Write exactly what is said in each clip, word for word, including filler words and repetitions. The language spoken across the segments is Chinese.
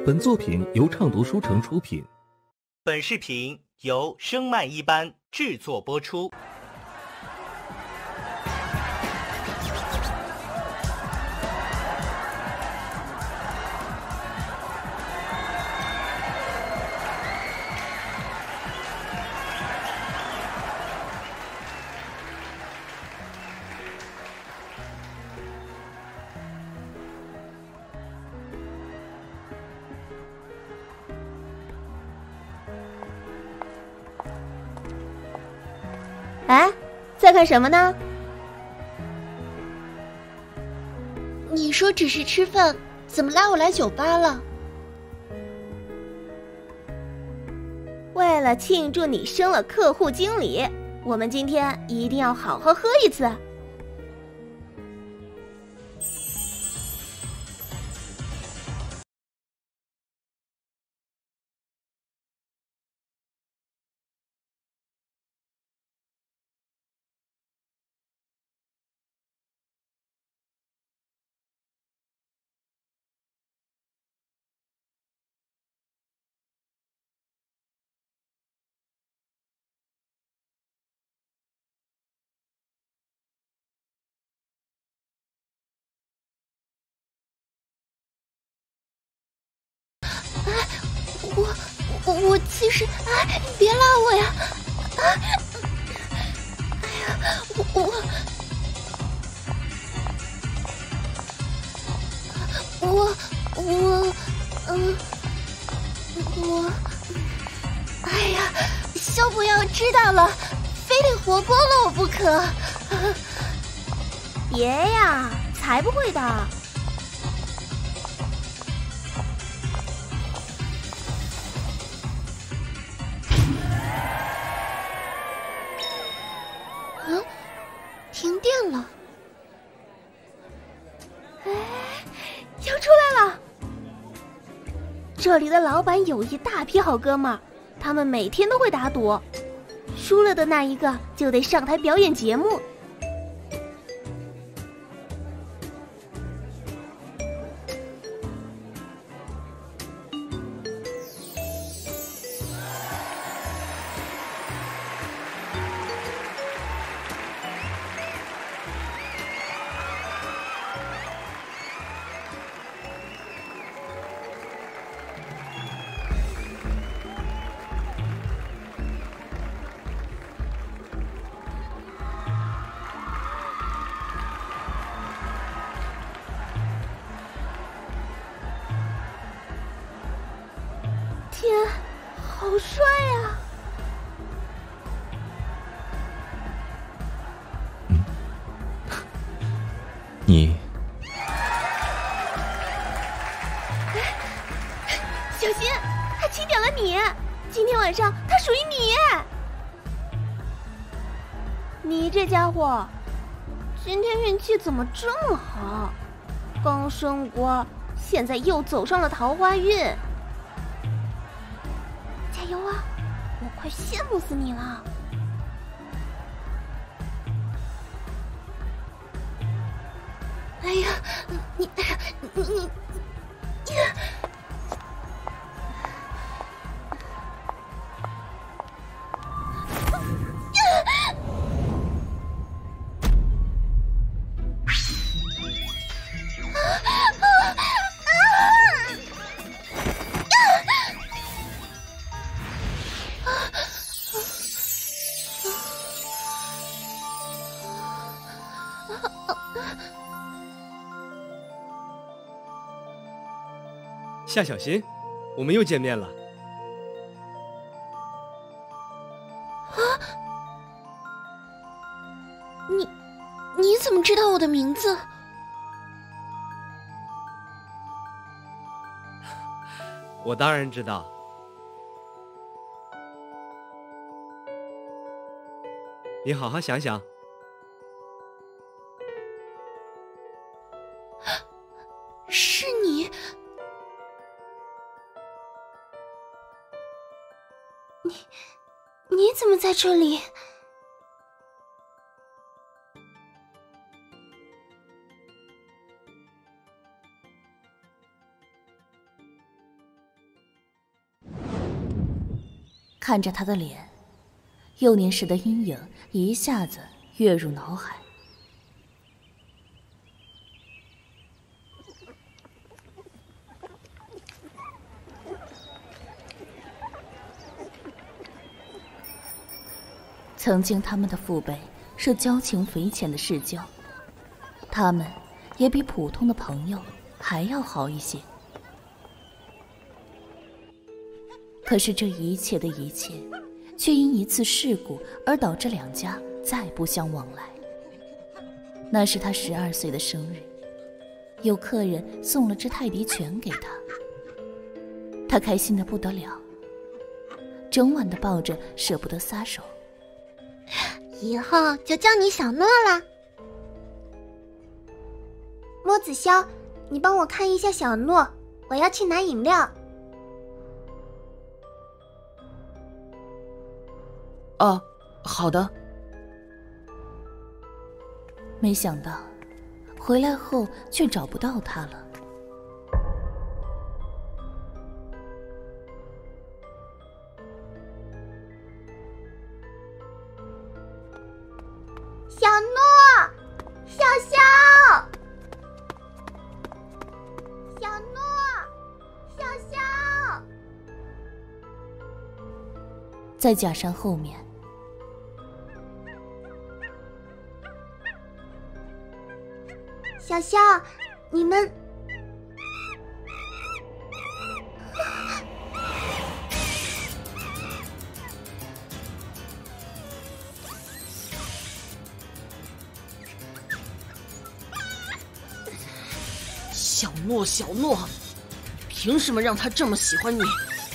本作品由畅读书城出品。 本视频由声麦一班制作播出。 哎，在看什么呢？ 你说只是吃饭，怎么拉我来酒吧了？ 为了庆祝你升了客户经理，我们今天一定要好好喝一次。 我我我其实，哎，别拉我呀！啊，哎呀，我我我我嗯，我，哎呀，肖不要知道了，非得活剥了我不可！ 别呀，才不会的。 嗯，停电了。 哎，又出来了！这里的老板有一大批好哥们儿，他们每天都会打赌，输了的那一个就得上台表演节目。天，好帅呀！ 嗯，你， 小心，他清点了你，今天晚上他属于你。你这家伙，今天运气怎么这么好？刚升官，现在又走上了桃花运。加油啊！我快羡慕死你了。 哎呀，你你你你！ 夏小新，我们又见面了。 啊！你你怎么知道我的名字？ 我当然知道。你好好想想。 是你。你你怎么在这里？ 看着他的脸，幼年时的阴影一下子跃入脑海。曾经他们的父辈是交情匪浅的世交，他们也比普通的朋友还要好一些。可是这一切的一切，却因一次事故而导致两家再不相往来。那是他十二岁的生日，有客人送了只泰迪犬给他，他开心得不得了，整晚的抱着，舍不得撒手。 以后就叫你小诺啦。 莫子潇，你帮我看一下小诺，我要去拿饮料。 哦，好的。 没想到回来后却找不到他了。 小诺，小小，小诺，小小， 在假山后面， 小小，你们。 小诺，小诺，凭什么让他这么喜欢你？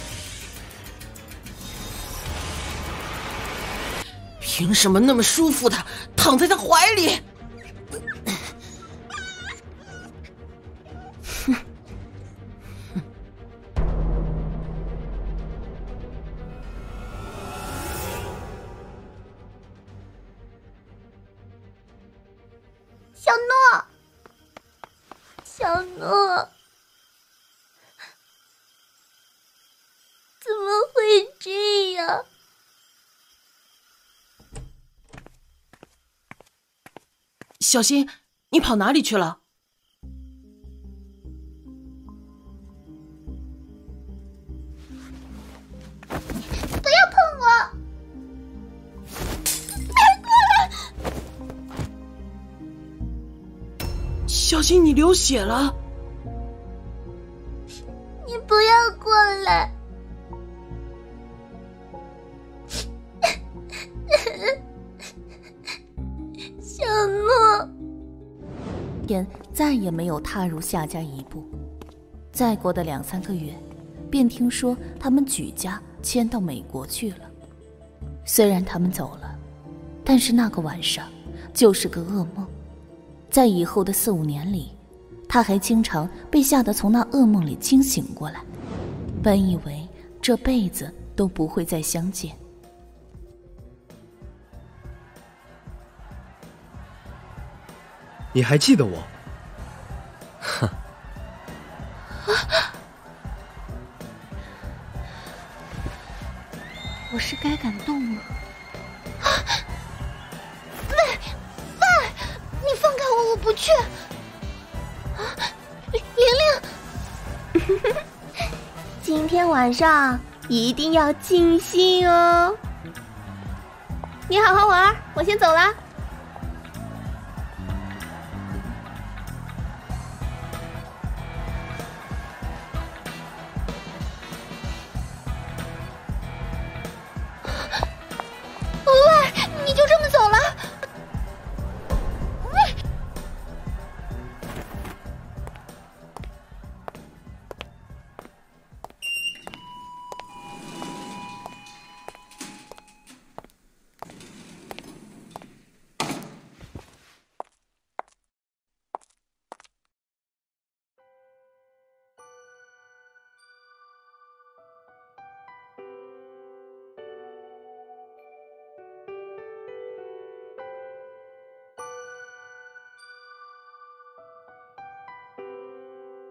凭什么那么舒服的躺在他怀里？ 小诺，小诺，怎么会这样？ 小新，你跑哪里去了？ 不要碰我！别过来！ 小新，你流血了！ 你不要过来！小诺， 天再也没有踏入夏家一步。再过的两三个月，便听说他们举家迁到美国去了。虽然他们走了，但是那个晚上就是个噩梦。在以后的四五年里，他还经常被吓得从那噩梦里惊醒过来，本以为这辈子都不会再相见。 你还记得我？ 哼。 我是该感动吗？ 喂喂，你放开我，我不去。玲玲， 今天晚上一定要尽兴哦。你好好玩，我先走了。 你就这么走了？喂！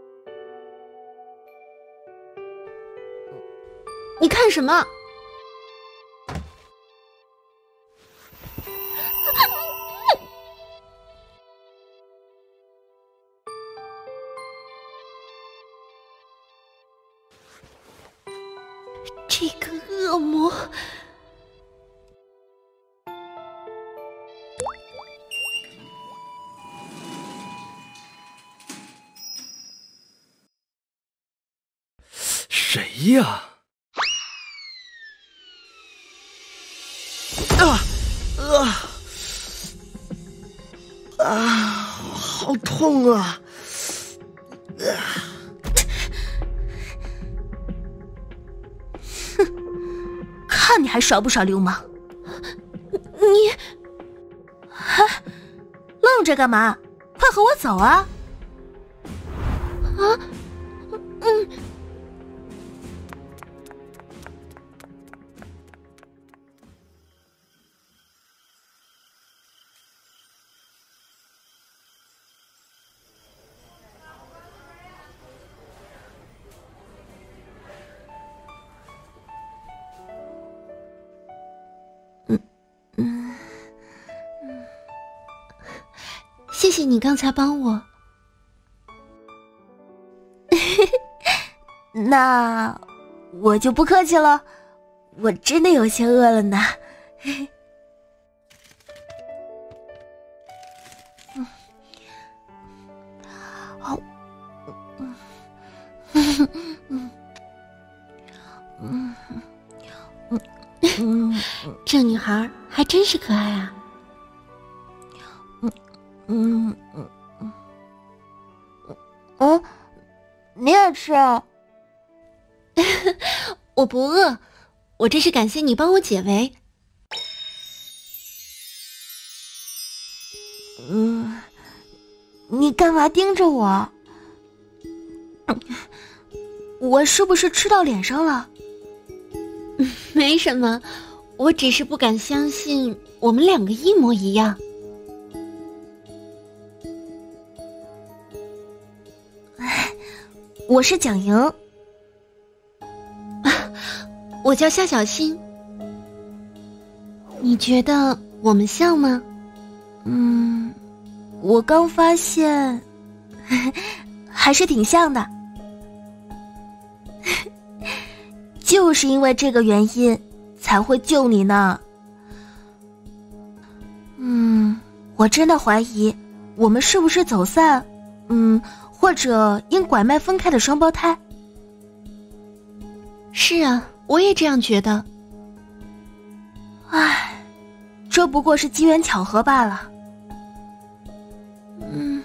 你看什么？ 这个恶魔。 谁呀？ 啊啊啊！好痛啊！啊哼，看你还耍不耍流氓！ 你，还愣着干嘛？快和我走啊！ 啊，嗯。嗯，谢谢你刚才帮我。 那我就不客气了，我真的有些饿了呢。嗯，好，嗯嗯嗯嗯嗯， 这女孩还真是可爱啊。 嗯嗯嗯嗯嗯，你也吃啊？ 我不饿，我这是感谢你帮我解围。 嗯，你干嘛盯着我？我是不是吃到脸上了？ 没什么，我只是不敢相信我们两个一模一样。 我是蒋莹， 我叫夏小新。你觉得我们像吗？ 嗯，我刚发现，还是挺像的。就是因为这个原因才会救你呢。嗯，我真的怀疑我们是不是走散，嗯，或者因拐卖分开的双胞胎。 是啊，我也这样觉得。 唉，这不过是机缘巧合罢了。嗯，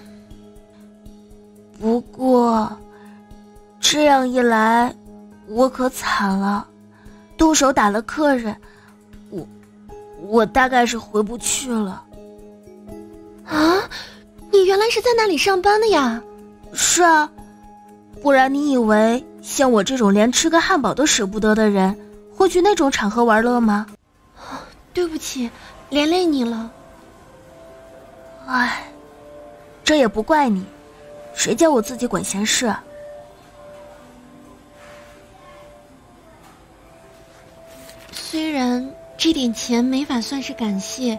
不过这样一来我可惨了，动手打了客人，我我大概是回不去了。 啊，你原来是在那里上班的呀？ 是啊，不然你以为像我这种连吃个汉堡都舍不得的人会去那种场合玩乐吗？ 对不起，连累你了。 唉，这也不怪你，谁叫我自己管闲事啊。 虽然这点钱没法算是感谢。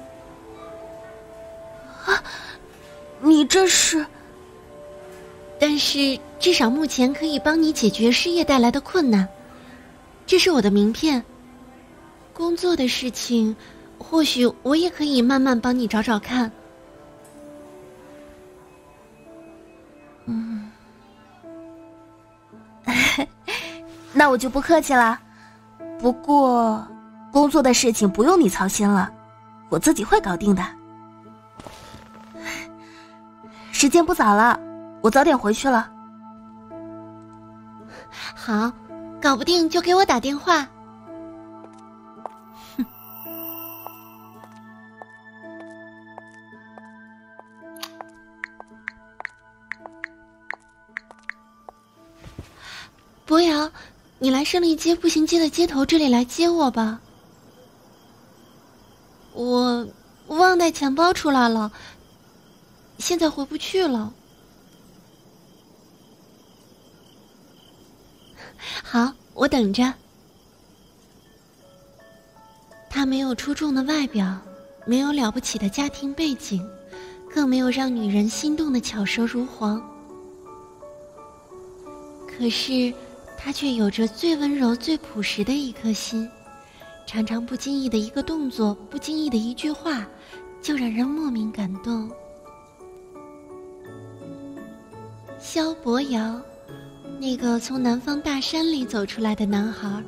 啊，你这是？ 但是至少目前可以帮你解决失业带来的困难。这是我的名片。工作的事情，或许我也可以慢慢帮你找找看。 嗯，那我就不客气了。不过，工作的事情不用你操心了，我自己会搞定的。时间不早了，我早点回去了。 好，搞不定就给我打电话。博瑶，你来胜利街步行街的街头这里来接我吧。我忘带钱包出来了，现在回不去了。好，我等着。他没有出众的外表，没有了不起的家庭背景，更没有让女人心动的巧舌如簧。可是他却有着最温柔最朴实的一颗心，常常不经意的一个动作，不经意的一句话，就让人莫名感动。萧伯尧，那个从南方大山里走出来的男孩，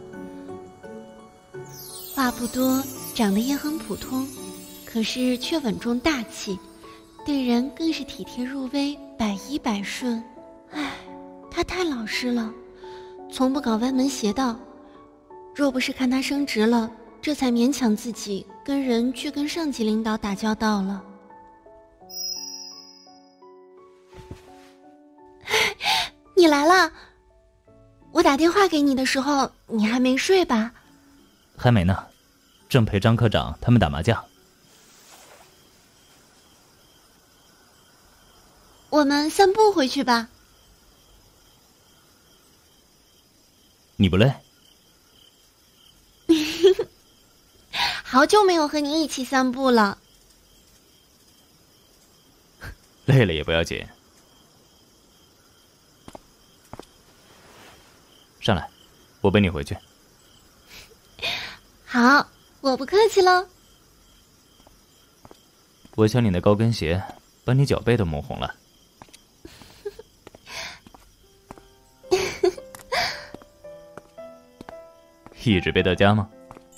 话不多，长得也很普通，可是却稳重大气，对人更是体贴入微，百依百顺。唉，他太老实了，从不搞歪门邪道。若不是看他升职了，这才勉强自己跟人去跟上级领导打交道了。你来了，我打电话给你的时候，你还没睡吧？ 还没呢，正陪张科长他们打麻将。 我们散步回去吧。 你不累？ 好久没有和你一起散步了。 累了也不要紧。上来，我背你回去。 好，我不客气喽。 我想你那高跟鞋把你脚背都磨红了。一直背到家吗？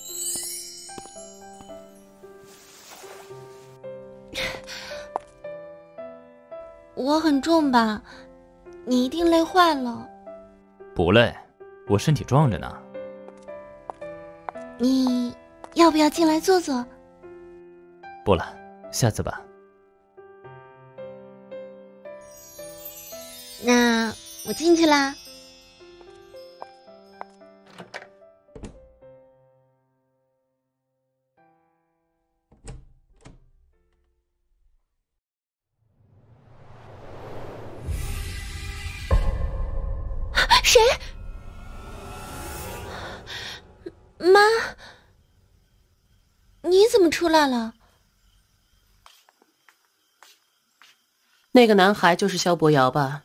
我很重吧？你一定累坏了。 不累，我身体壮着呢。 你要不要进来坐坐？ 不了，下次吧。 那我进去啦。谁？妈，你怎么出来了？ 那个男孩就是萧伯尧吧？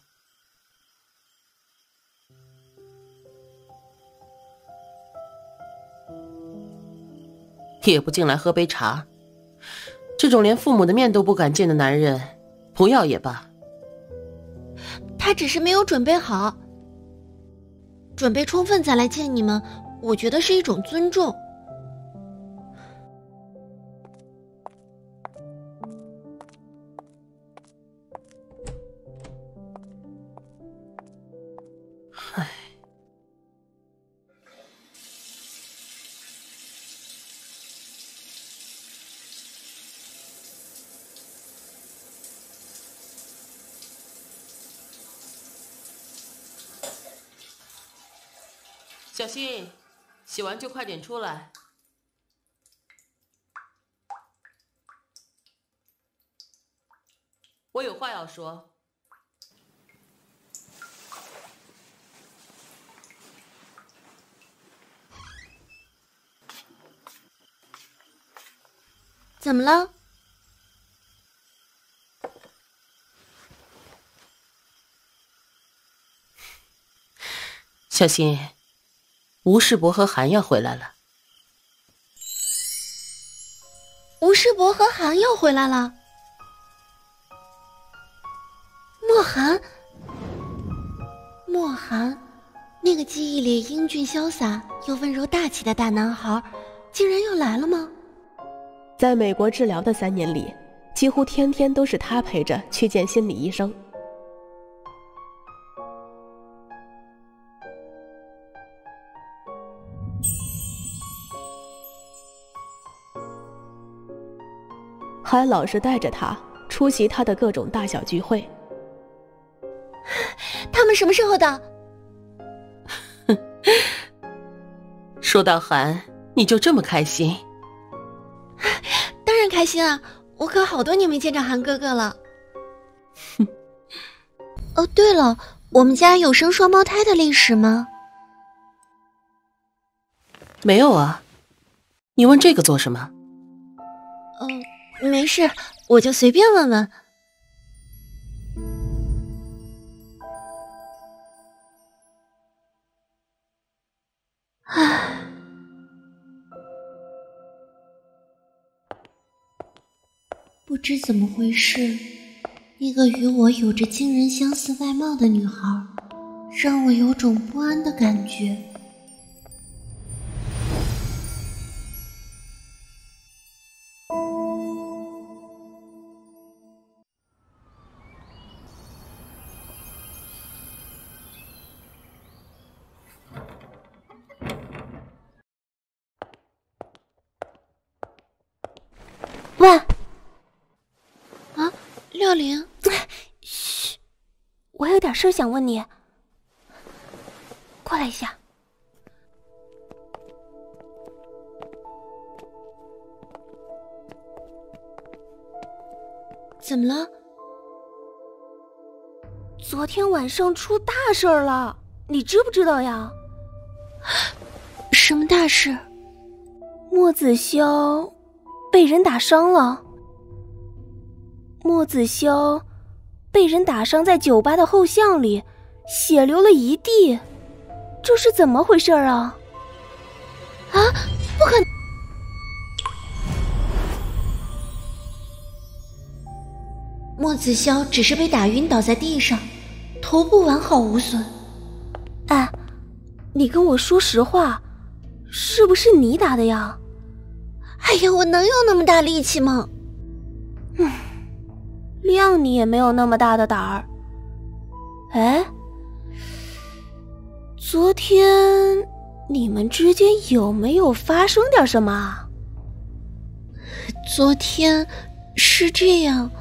也不进来喝杯茶，这种连父母的面都不敢见的男人，不要也罢。 他只是没有准备好，准备充分再来见你们，我觉得是一种尊重。 唉，小新，洗完就快点出来。我有话要说。 怎么了？ 小新，吴世伯和韩要回来了。 吴世伯和韩要回来了。莫寒，莫寒，那个记忆里英俊潇洒又温柔大气的大男孩，竟然又来了吗？ 在美国治疗的三年里，几乎天天都是他陪着去见心理医生。还老是带着他出席他的各种大小聚会。 他们什么时候的？ 说到韩，你就这么开心？ 当然开心啊！我可好多年没见着韩哥哥了。哦，对了，我们家有生双胞胎的历史吗？ 没有啊，你问这个做什么？ 哦，没事，我就随便问问。 唉，不知怎么回事，那个与我有着惊人相似外貌的女孩，让我有种不安的感觉。 喂， 啊，廖玲， 嘘，我有点事想问你，过来一下。 怎么了？ 昨天晚上出大事儿了，你知不知道呀？ 什么大事？ 莫子潇被人打伤了。莫子潇被人打伤在酒吧的后巷里，血流了一地，这是怎么回事啊？ 啊，不可能！莫子潇只是被打晕倒在地上，头部完好无损。 哎，你跟我说实话，是不是你打的呀？ 哎呀，我能有那么大力气吗？ 嗯，谅你也没有那么大的胆儿。哎，昨天你们之间有没有发生点什么啊？ 昨天是这样，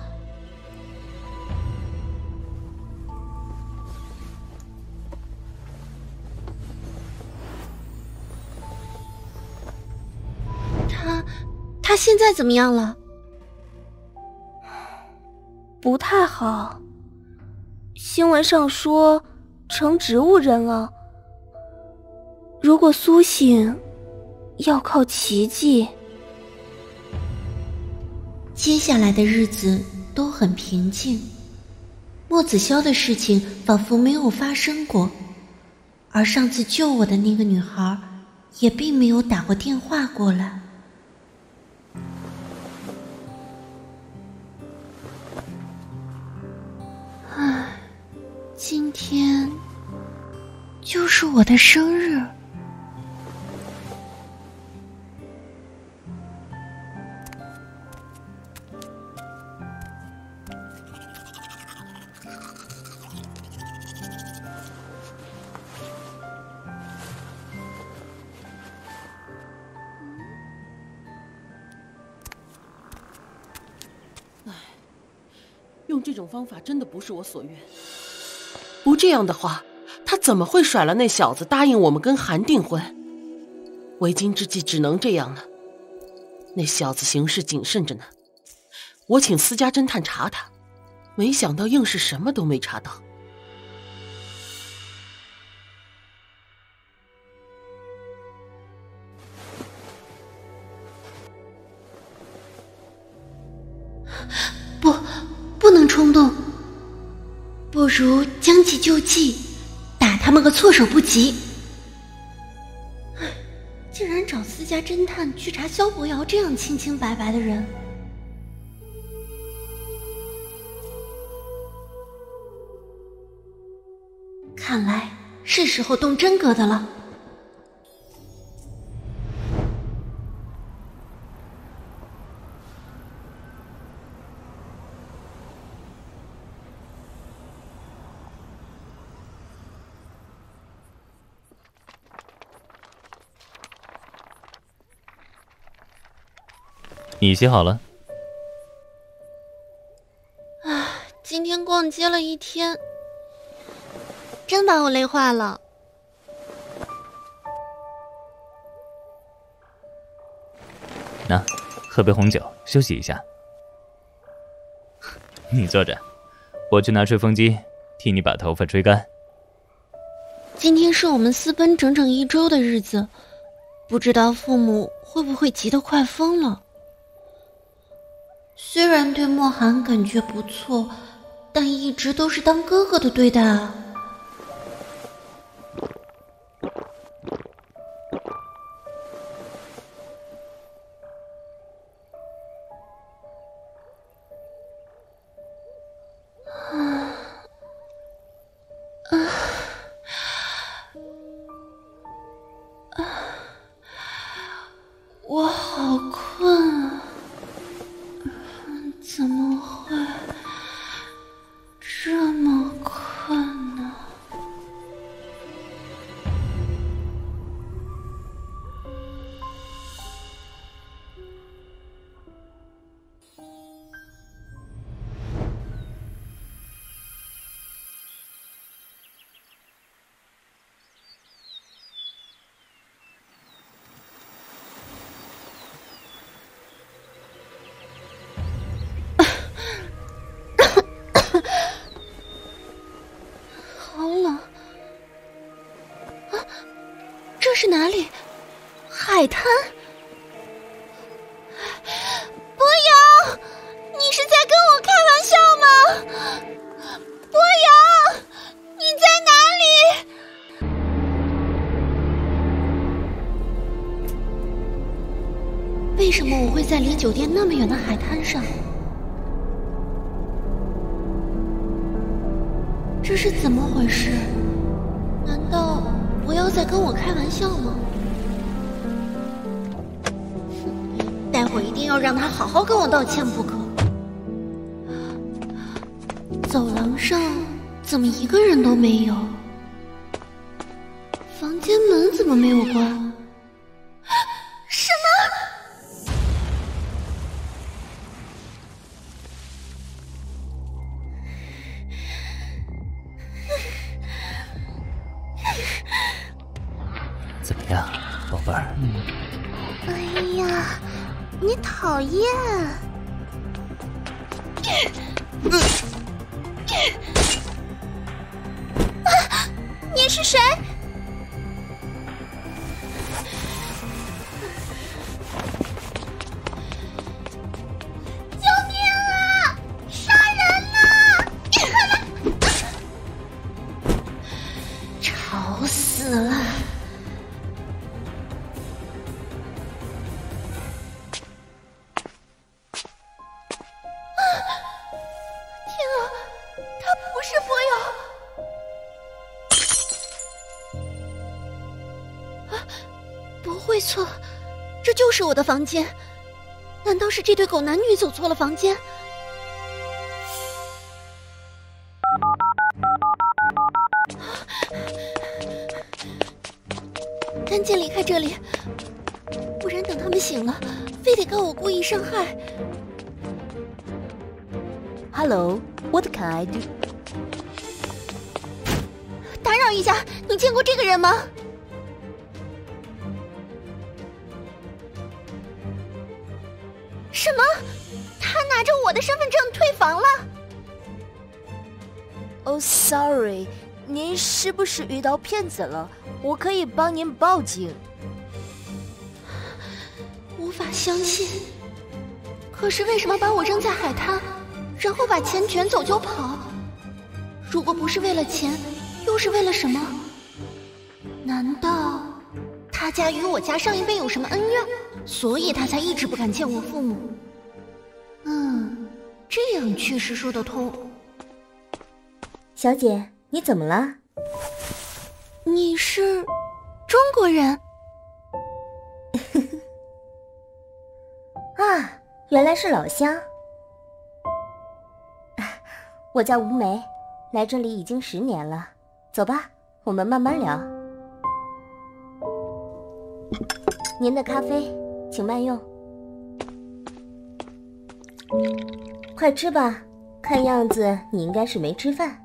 他他现在怎么样了？ 不太好，新闻上说成植物人了。如果苏醒，要靠奇迹。 接下来的日子都很平静，莫子潇的事情仿佛没有发生过，而上次救我的那个女孩也并没有打过电话过来。唉，今天就是我的生日。 用这种方法真的不是我所愿。不这样的话，他怎么会甩了那小子，答应我们跟韩订婚？为今之计只能这样了。那小子行事谨慎着呢，我请私家侦探查他，没想到硬是什么都没查到。 不，不能冲动，不如将计就计，打他们个措手不及。竟然找私家侦探去查萧伯瑶这样清清白白的人。看来是时候动真格的了。 你洗好了？ 唉，今天逛街了一天，真把我累坏了。 那，喝杯红酒，休息一下。你坐着，我去拿吹风机，替你把头发吹干。 今天是我们私奔整整一周的日子，不知道父母会不会急得快疯了。虽然对莫寒感觉不错，但一直都是当哥哥的对待啊。 是哪里？海滩？博瑶，你是在跟我开玩笑吗？博瑶，你在哪里？为什么我会在离酒店那么远的海滩上？这是怎么回事？难道博瑶在跟我开玩笑吗？待会儿一定要让他好好跟我道歉不可。走廊上怎么一个人都没有？房间门怎么没有关？什么？ 怎么样，宝贝儿？ 哎呀，你讨厌！啊，你是谁？救命啊！杀人了！ 吵死了！不会错，这就是我的房间。难道是这对狗男女走错了房间？赶紧离开这里，不然等他们醒了，非得告我故意伤害。 Hello, what can I do? 打扰一下，你见过这个人吗？什么？他拿着我的身份证退房了？ Oh, sorry， 您是不是遇到骗子了？我可以帮您报警。 无法相信，可是为什么把我扔在海滩，然后把钱卷走就跑？如果不是为了钱，又是为了什么？难道他家与我家上一辈有什么恩怨，所以他才一直不敢见我父母？嗯，这样确实说得通。 小姐，你怎么了？ 你是中国人？ 啊，原来是老乡。我叫吴梅，来这里已经十年了。走吧，我们慢慢聊。您的咖啡，请慢用。快吃吧，看样子你应该是没吃饭。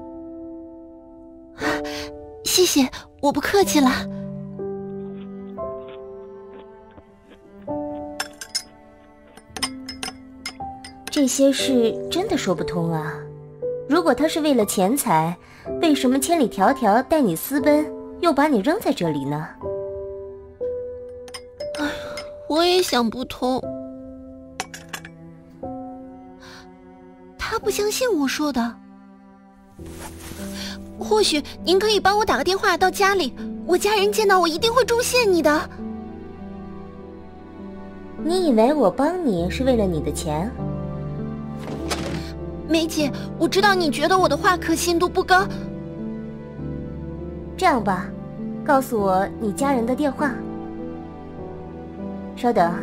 谢谢，我不客气了。 这些事真的说不通啊！如果他是为了钱财，为什么千里迢迢带你私奔，又把你扔在这里呢？ 哎，我也想不通。他不相信我说的。或许您可以帮我打个电话到家里，我家人见到我一定会重谢你的。 你以为我帮你是为了你的钱？ 梅姐，我知道你觉得我的话可信度不高。 这样吧，告诉我你家人的电话。稍等。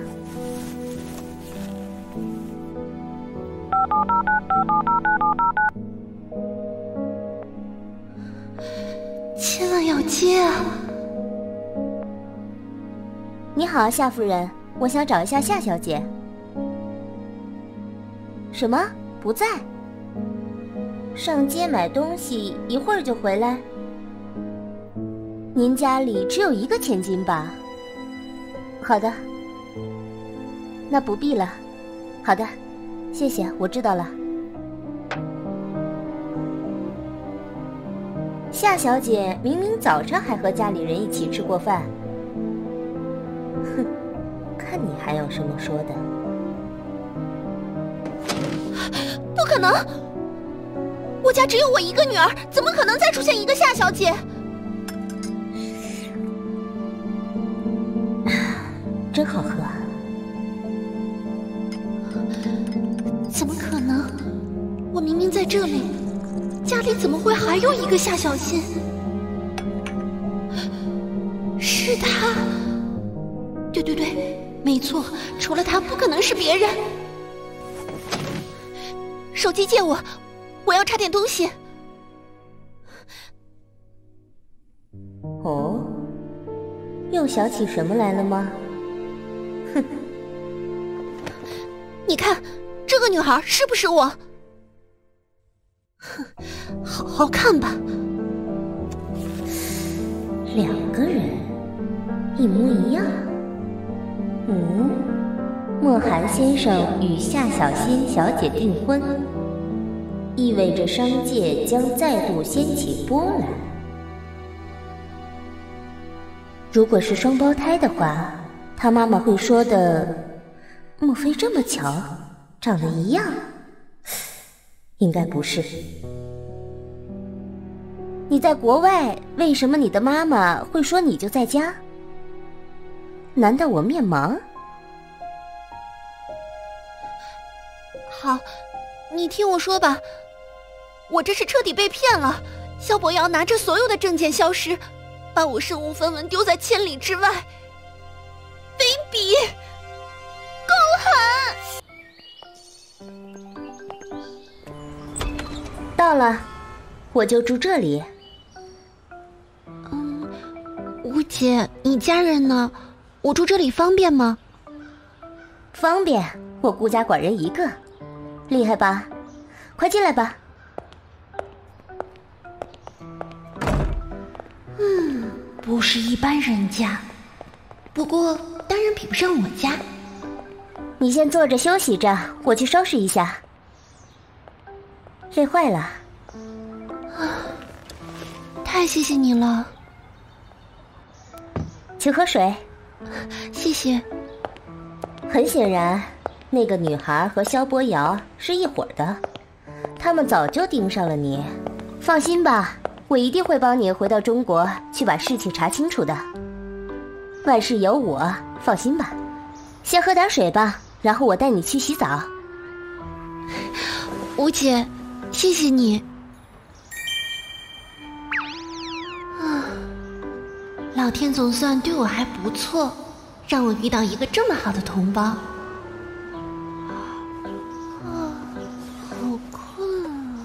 千万要接啊！ 你好，夏夫人，我想找一下夏小姐。什么？不在？上街买东西，一会儿就回来。您家里只有一个千金吧？好的，那不必了。好的，谢谢，我知道了。夏小姐明明早上还和家里人一起吃过饭， 哼，看你还有什么说的？ 不可能！我家只有我一个女儿，怎么可能再出现一个夏小姐？ 真好喝。 怎么可能？我明明在这里，家里怎么会还有一个夏小新？是他。对对对，没错，除了他不可能是别人。手机借我，我要查点东西。 哦，又想起什么来了吗？哼， 你看这个女孩是不是我？哼，好好看吧。 两个人，一模一样。嗯，莫寒先生与夏小新小姐订婚，意味着商界将再度掀起波澜。如果是双胞胎的话，他妈妈会说的，莫非这么巧，长得一样？应该不是。你在国外，为什么你的妈妈会说你就在家？难道我面盲？ 好，你听我说吧，我这是彻底被骗了。萧伯瑶拿着所有的证件消失，把我身无分文丢在千里之外。卑鄙，够狠！到了，我就住这里。 嗯，吴姐，你家人呢？我住这里方便吗？ 方便，我孤家寡人一个，厉害吧？快进来吧。 嗯，不是一般人家，不过当然比不上我家。 你先坐着休息着，我去收拾一下。累坏了。 啊，太谢谢你了。 请喝水。 谢谢。 很显然，那个女孩和萧伯瑶是一伙的，他们早就盯上了你。放心吧，我一定会帮你回到中国去把事情查清楚的。万事有我，放心吧。先喝点水吧，然后我带你去洗澡。 吴姐，谢谢你。啊，老天总算对我还不错，让我遇到一个这么好的同胞。啊，好困啊！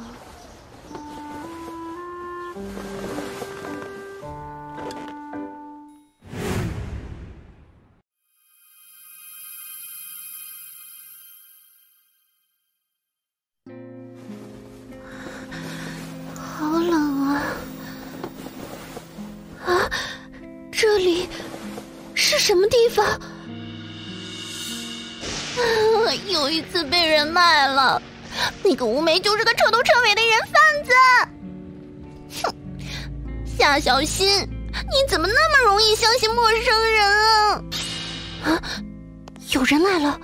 好冷啊！啊，这里是什么地方？啊，又一次被人卖了。那个吴梅就是个彻头彻尾的人贩子。哼，夏小新，你怎么那么容易相信陌生人啊？啊，有人来了。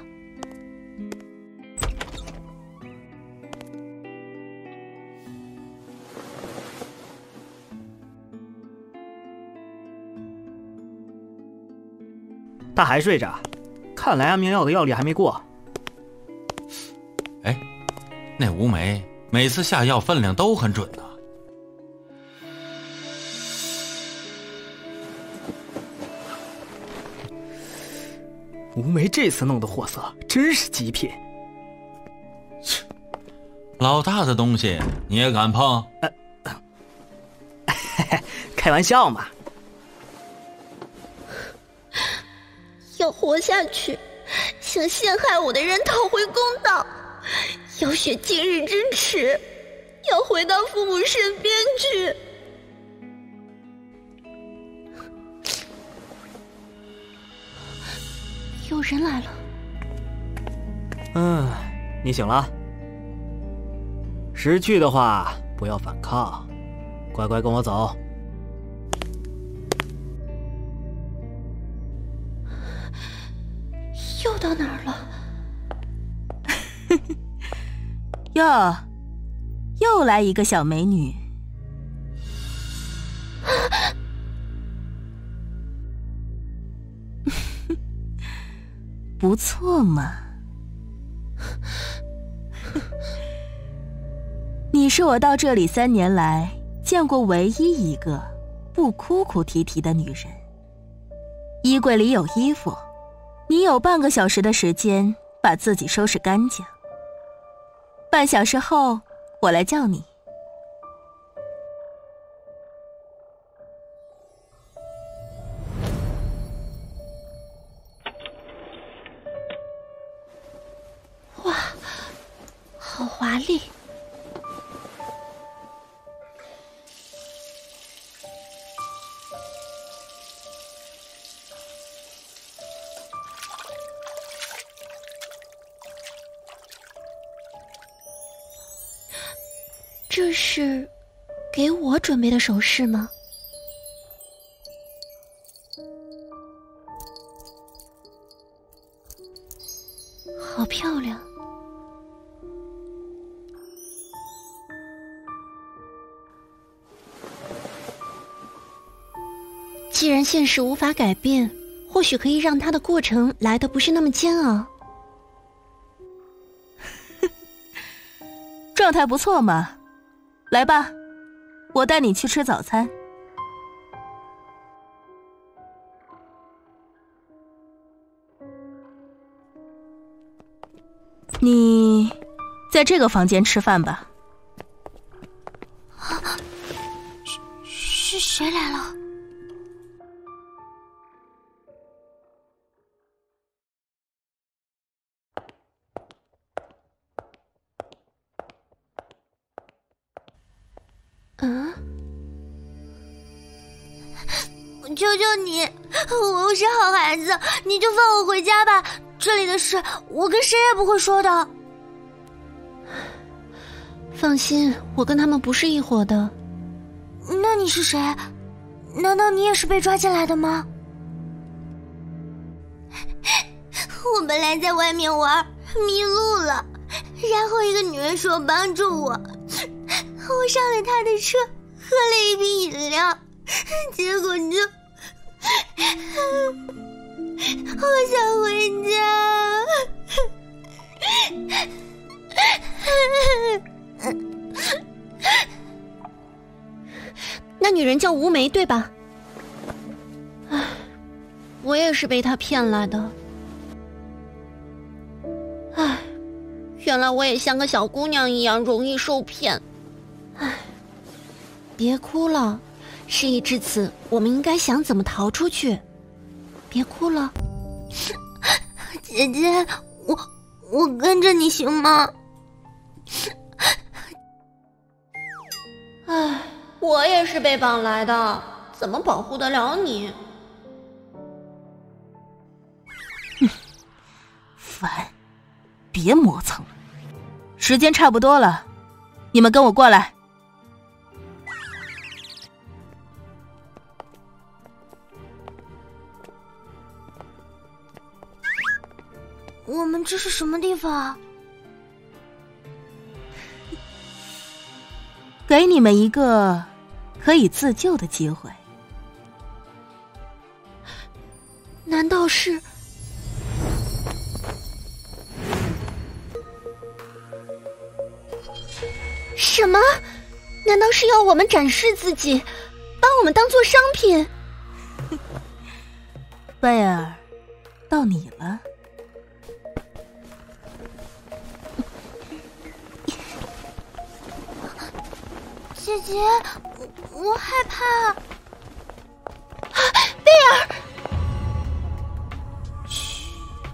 他还睡着，看来安眠药的药力还没过。 哎，那吴梅每次下药分量都很准呢。 吴梅这次弄的货色真是极品。 老大的东西你也敢碰？ 呃、开玩笑嘛。 要活下去，向陷害我的人讨回公道，要雪今日之耻，要回到父母身边去。有人来了。 嗯，你醒了。识趣的话不要反抗，乖乖跟我走。 又到哪儿了？ 哟，又来一个小美女。不错嘛。你是我到这里三年来见过唯一一个不哭哭啼啼的女人。衣柜里有衣服，你有半个小时的时间把自己收拾干净。半小时后，我来叫你。 哇，好华丽！这是给我准备的首饰吗？好漂亮。既然现实无法改变，或许可以让它的过程来得不是那么煎熬。 状态不错嘛。来吧，我带你去吃早餐。你在这个房间吃饭吧。 是是谁来了？ 嗯， 求求你，我是好孩子，你就放我回家吧。这里的事我跟谁也不会说的。 放心，我跟他们不是一伙的。 那你是谁？难道你也是被抓进来的吗？我本来在外面玩，迷路了，然后一个女人说帮助我，我上了她的车，喝了一瓶饮料，结果就我想回家。 那女人叫吴梅，对吧？唉，我也是被她骗来的。唉，原来我也像个小姑娘一样容易受骗。唉，别哭了，事已至此，我们应该想怎么逃出去。别哭了， 姐姐，我我跟着你行吗？ 唉，我也是被绑来的，怎么保护得了你？ 哼，烦，别磨蹭了。时间差不多了，你们跟我过来。 我们这是什么地方啊？ 给你们一个可以自救的机会。 难道是？什么？难道是要我们展示自己，把我们当作商品？ 贝尔，到你了。 姐姐，我我害怕。 贝尔， 嘘，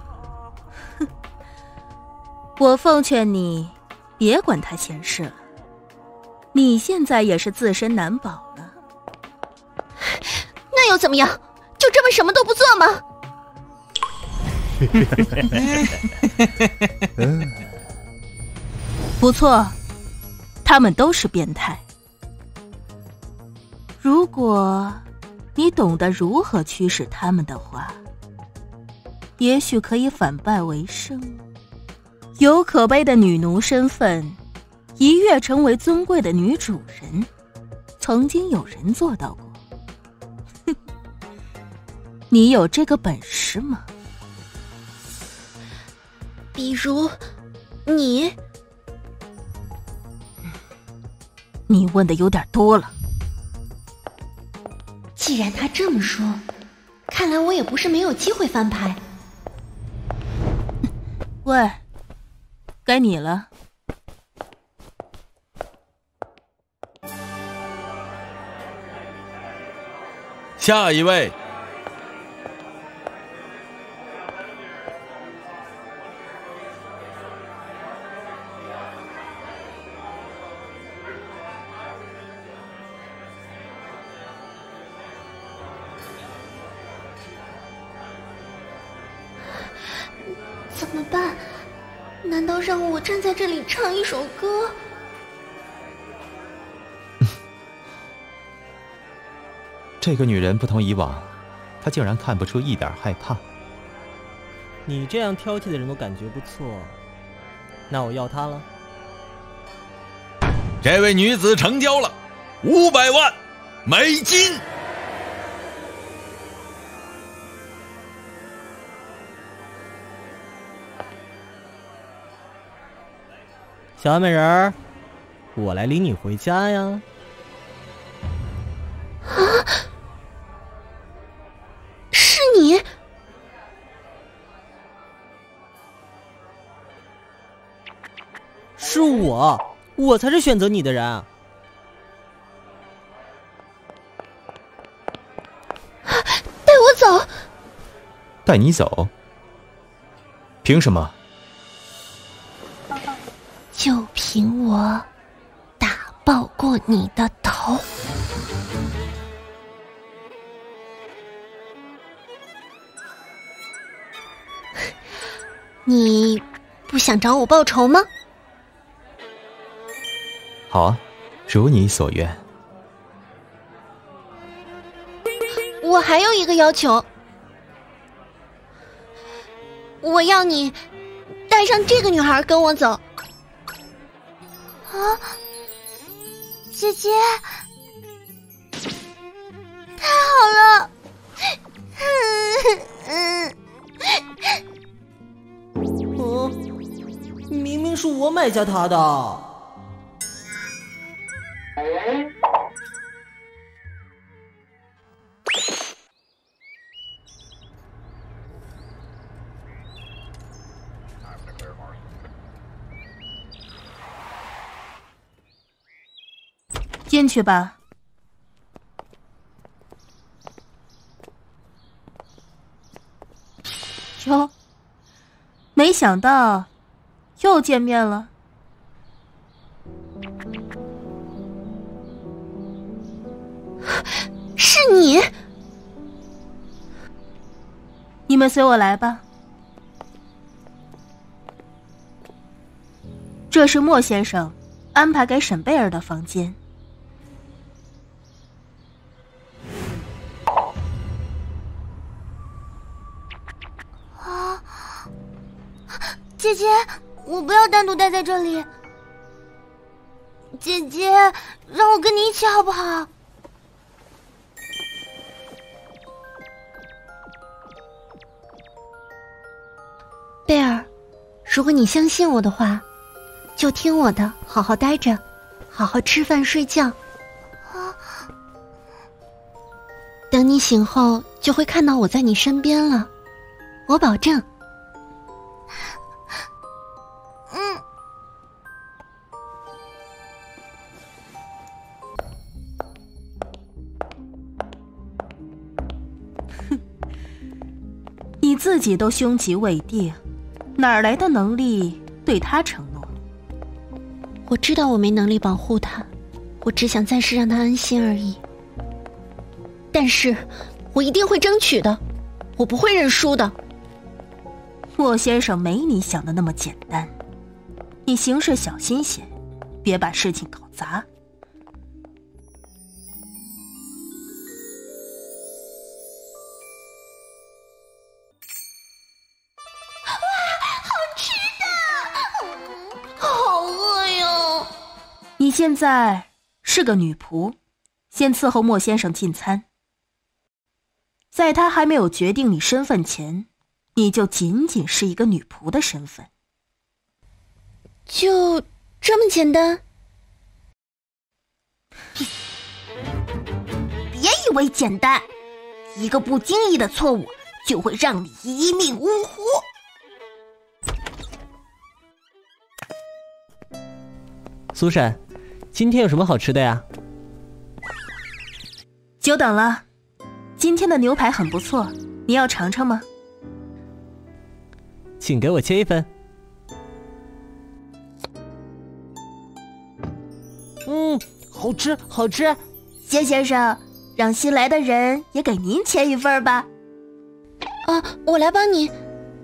我奉劝你别管他闲事了，你现在也是自身难保了。 那又怎么样？就这么什么都不做吗？ 不错，他们都是变态。如果你懂得如何驱使他们的话， 也许可以反败为胜。有可悲的女奴身份，一跃成为尊贵的女主人，曾经有人做到过。哼，你有这个本事吗？ 比如，你…… 你问的有点多了。 既然他这么说，看来我也不是没有机会翻牌。 喂，该你了。 下一位。 怎么办？难道让我站在这里唱一首歌？ 这个女人不同以往，她竟然看不出一点害怕。 你这样挑剔的人都感觉不错，那我要她了。 这位女子成交了，五百万美金。 小完美人儿，我来领你回家呀！ 啊，是你！ 是我，我才是选择你的人。 带我走！ 带你走？凭什么？ 就凭我打爆过你的头。你不想找我报仇吗？ 好啊，如你所愿。 我还有一个要求，我要你带上这个女孩跟我走。 啊，姐姐，太好了！ 嗯，哦，明明是我买下她的。 进去吧。哟，没想到又见面了。 是你！ 你们随我来吧。这是莫先生安排给沈贝尔的房间。 啊，姐姐，我不要单独待在这里。姐姐，让我跟你一起好不好？ 贝尔，如果你相信我的话，就听我的，好好待着，好好吃饭睡觉。 啊， 等你醒后，就会看到我在你身边了，我保证。 嗯。 哼，你自己都凶吉未定，哪来的能力对他承诺？ 我知道我没能力保护他，我只想暂时让他安心而已。但是，我一定会争取的，我不会认输的。 莫先生没你想的那么简单，你行事小心些，别把事情搞砸。 现在是个女仆，先伺候莫先生进餐。在他还没有决定你身份前，你就仅仅是一个女仆的身份。 就这么简单？ 别以为简单，一个不经意的错误就会让你一命呜呼。 苏珊，今天有什么好吃的呀？ 久等了，今天的牛排很不错，你要尝尝吗？ 请给我切一份。 嗯，好吃，好吃。谢先生，让新来的人也给您切一份吧。 啊，我来帮你。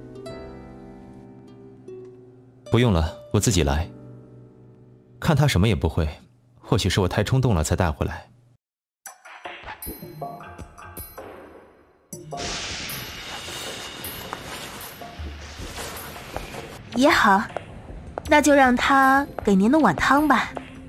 不用了，我自己来。看他什么也不会，或许是我太冲动了才带回来。 也好，那就让他给您弄碗汤吧。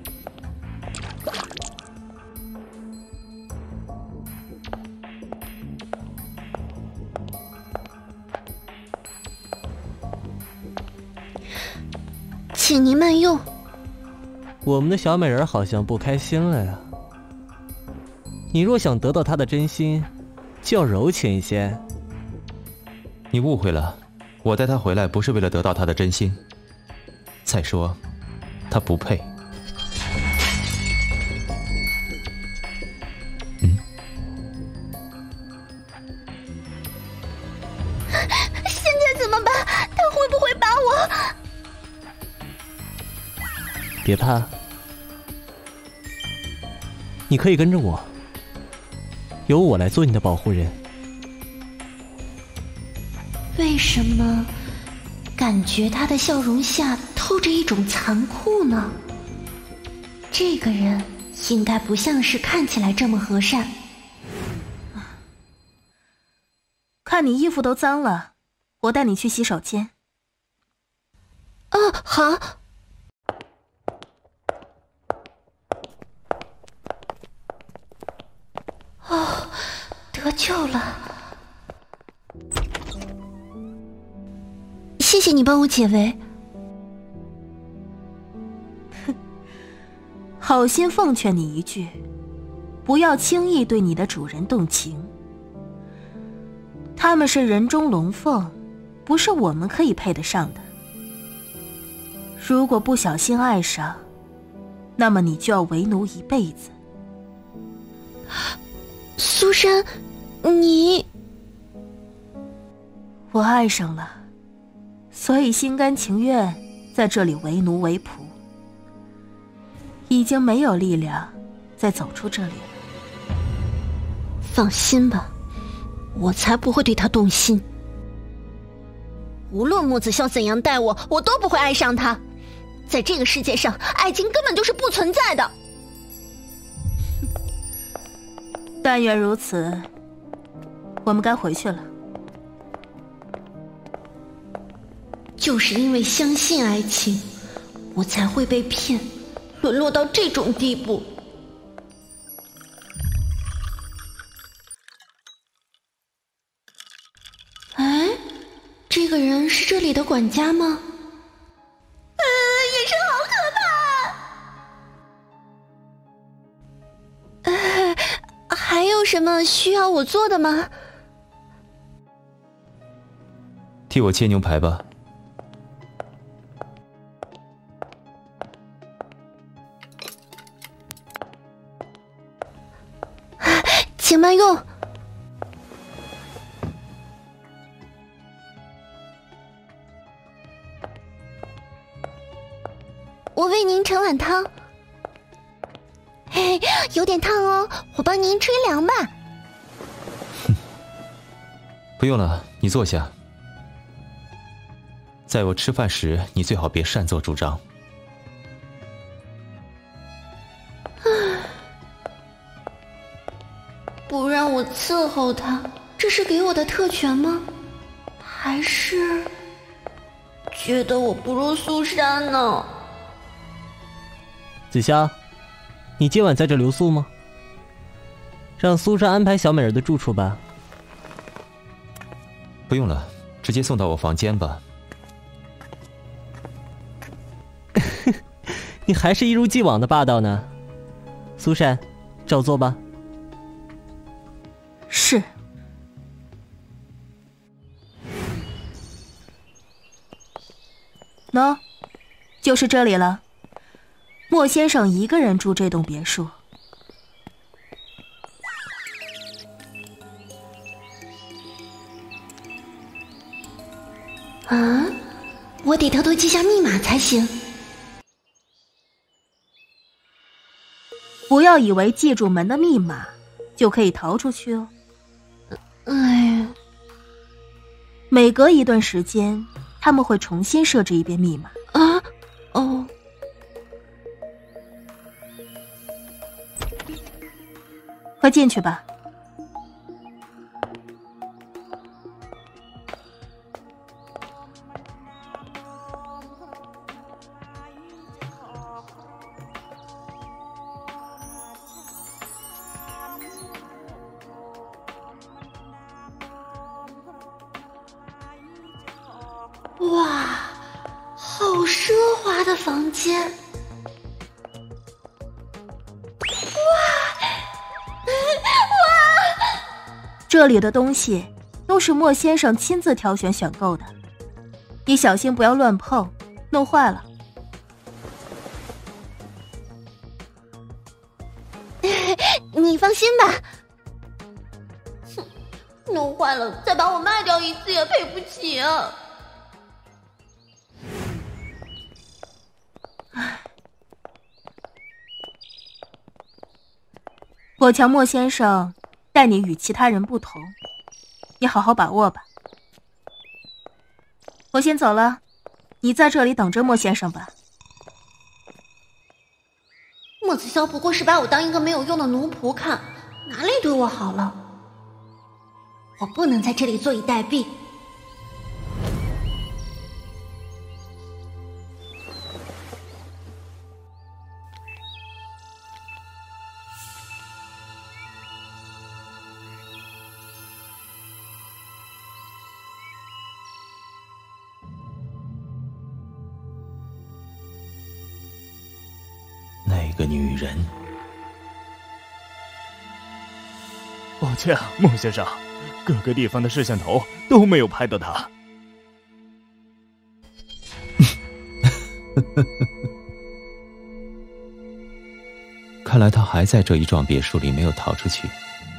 请您慢用。 我们的小美人好像不开心了呀。你若想得到她的真心，就要柔情一些。 你误会了，我带她回来不是为了得到她的真心。再说，她不配。 嗯。现在怎么办？他会不会把我…… 别怕，你可以跟着我，由我来做你的保护人。 为什么感觉他的笑容下透着一种残酷呢？这个人应该不像是看起来这么和善。 看你衣服都脏了，我带你去洗手间。 哦，好。哦，得救了！谢谢你帮我解围。 好心奉劝你一句，不要轻易对你的主人动情。他们是人中龙凤，不是我们可以配得上的。如果不小心爱上，那么你就要为奴一辈子。 苏珊，你…… 我爱上了，所以心甘情愿在这里为奴为仆，已经没有力量再走出这里了。 放心吧，我才不会对他动心。 无论木子萧怎样待我，我都不会爱上他。在这个世界上，爱情根本就是不存在的。 但愿如此，我们该回去了。 就是因为相信爱情，我才会被骗，沦落到这种地步。哎，这个人是这里的管家吗？ 呃，野生好可怕！ 呃，还有什么需要我做的吗？ 替我切牛排吧。 请慢用。我为您盛碗汤。嘿，有点烫哦，我帮您吹凉吧。 不用了，你坐下。在我吃饭时，你最好别擅作主张。 不让我伺候他，这是给我的特权吗？还是觉得我不如苏珊呢？ 子夏，你今晚在这留宿吗？让苏珊安排小美人的住处吧。 不用了，直接送到我房间吧。 你还是一如既往的霸道呢。苏珊，照做吧。 是。喏，就是这里了。莫先生一个人住这栋别墅。 啊，我得偷偷记下密码才行。 不要以为记住门的密码就可以逃出去哦。 哎呀， 每隔一段时间他们会重新设置一遍密码。 啊，哦。 快进去吧。 哇，好奢华的房间！ 这里的东西都是莫先生亲自挑选选购的，你小心不要乱碰，弄坏了。 你放心吧。 哼，弄坏了再把我卖掉一次也赔不起啊。 我瞧莫先生待你与其他人不同，你好好把握吧。我先走了，你在这里等着莫先生吧。 莫子潇不过是把我当一个没有用的奴仆看，哪里对我好了？我不能在这里坐以待毙。 那个女人， 抱歉啊，莫先生，各个地方的摄像头都没有拍到她。 看来她还在这一幢别墅里没有逃出去。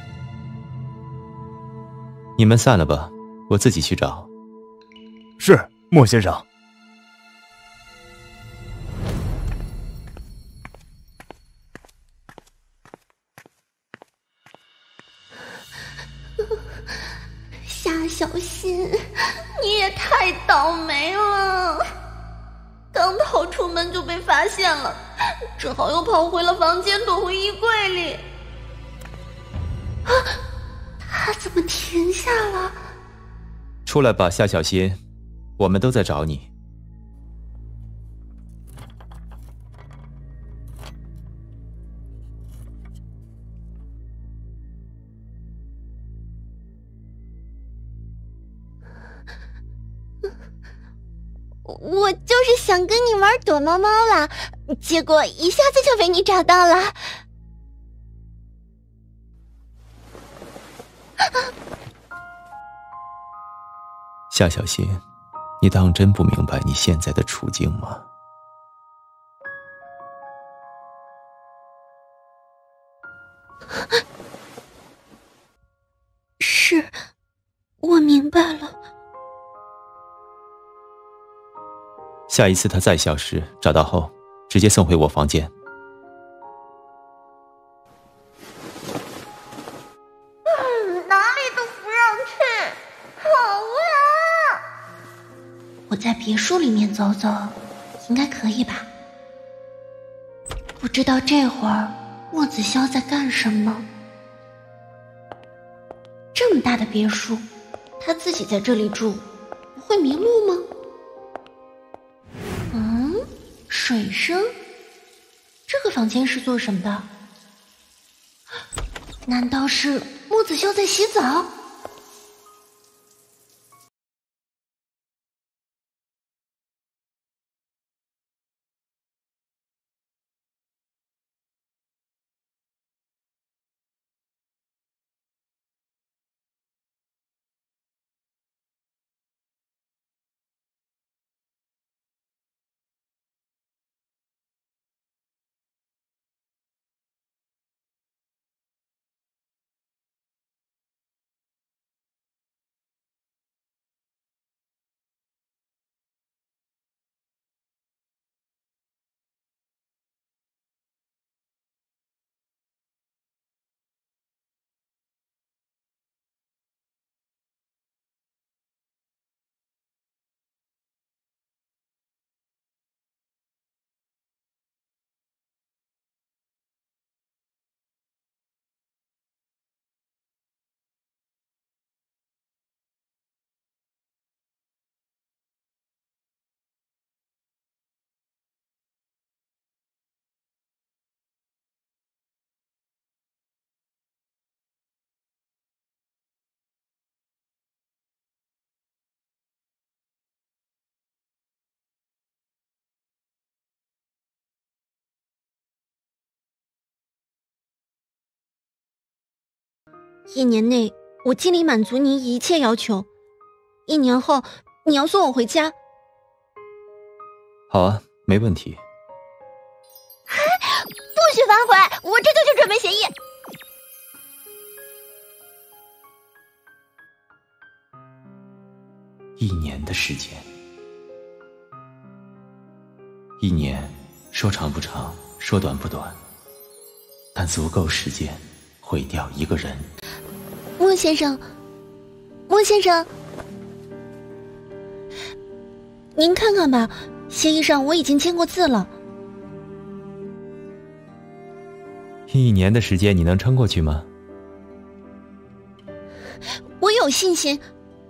你们散了吧，我自己去找。 是，莫先生。 夏小新，你也太倒霉了！刚逃出门就被发现了，只好又跑回了房间，躲回衣柜里。啊，他怎么停下了？ 出来吧，夏小新，我们都在找你。 我就是想跟你玩躲猫猫啦，结果一下子就被你找到了。 夏小新，你当真不明白你现在的处境吗？ 是，我明白了。 下一次他再消失，找到后直接送回我房间。 嗯，哪里都不让去，好无聊啊！我在别墅里面走走，应该可以吧？不知道这会儿莫子潇在干什么？这么大的别墅，他自己在这里住，不会迷路吗？水声， 这个房间是做什么的？难道是莫子潇在洗澡？一年内我尽力满足你一切要求，一年后你要送我回家。 好啊，没问题。 不许反悔，我这就去准备协议。 一年的时间，一年说长不长，说短不短，但足够时间毁掉一个人。 莫先生，莫先生，您看看吧，协议上我已经签过字了。 一年的时间你能撑过去吗？ 我有信心。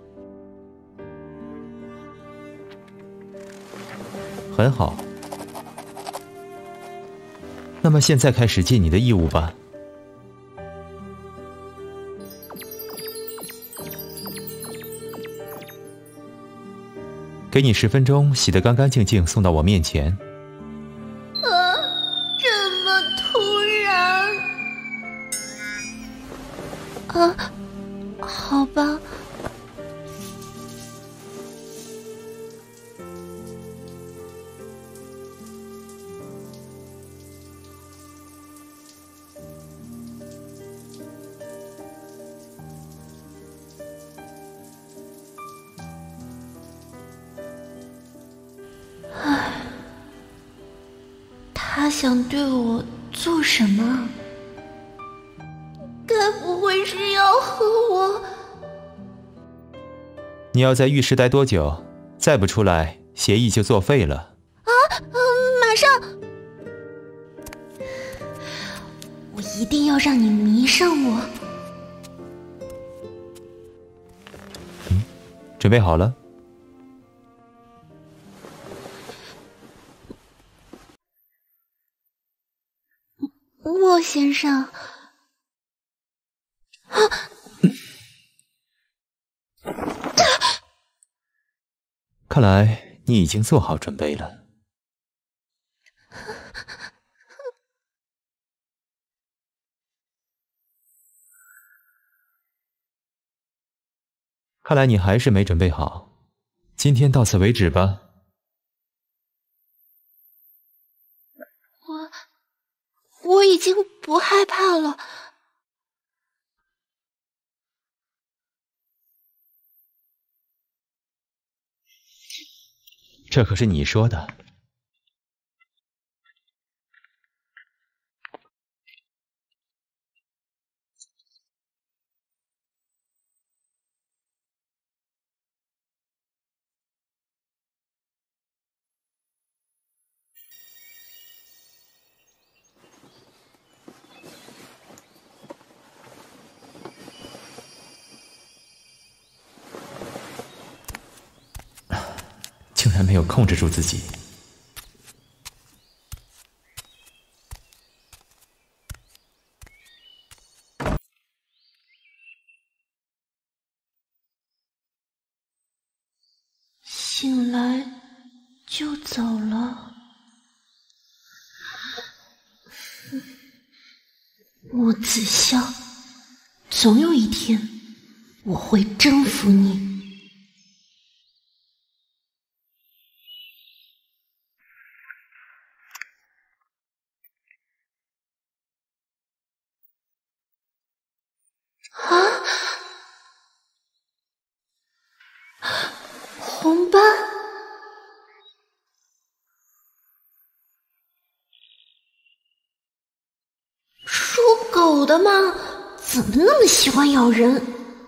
很好，那么现在开始尽你的义务吧。给你十分钟，洗得干干净净，送到我面前。 啊，这么突然啊，好吧。他想对我做什么？ 该不会是要和我…… 你要在浴室待多久？再不出来，协议就作废了。 啊，嗯，马上！我一定要让你迷上我。 嗯，准备好了？ 莫先生，啊！ 看来你已经做好准备了。看来你还是没准备好，今天到此为止吧。 我我已经不害怕了。 这可是你说的。竟然没有控制住自己。 醒来就走了。莫子潇，总有一天我会征服你。啊！红斑，属狗的吗？怎么那么喜欢咬人？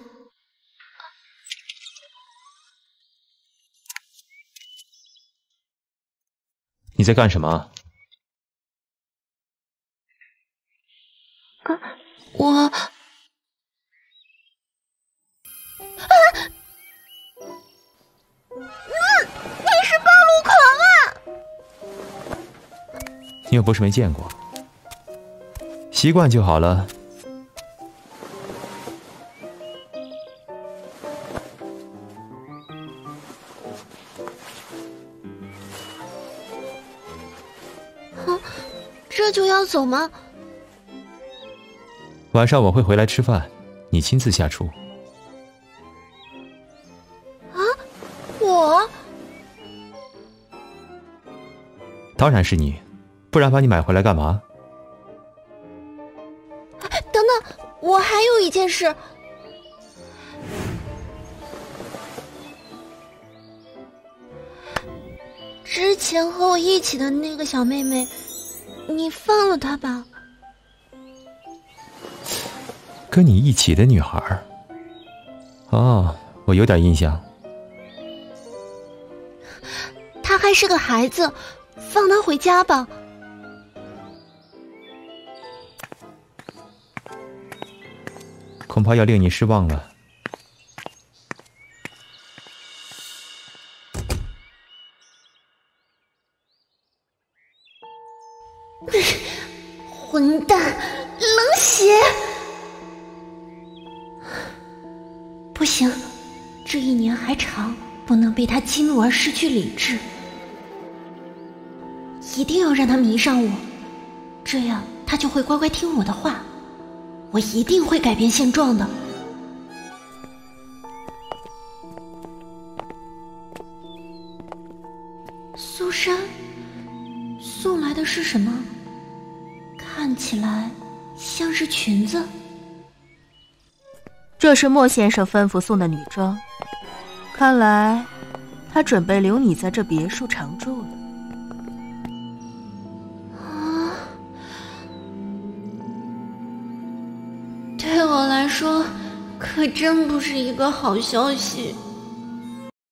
你在干什么？ 啊，我……啊！嗯，你是暴露狂啊！ 你又不是没见过，习惯就好了。 啊，这就要走吗？ 晚上我会回来吃饭，你亲自下厨。 啊，我？ 当然是你，不然把你买回来干嘛？ 等等，我还有一件事。之前和我一起的那个小妹妹，你放了她吧。 跟你一起的女孩？哦，我有点印象。 她还是个孩子，放她回家吧。 恐怕要令你失望了。 混蛋，冷血！不行，这一年还长，不能被他激怒而失去理智。一定要让他迷上我，这样他就会乖乖听我的话。我一定会改变现状的。苏珊，送来的是什么？看起来像是裙子。 这是莫先生吩咐送的女装，看来他准备留你在这别墅常住了。 啊，对我来说可真不是一个好消息。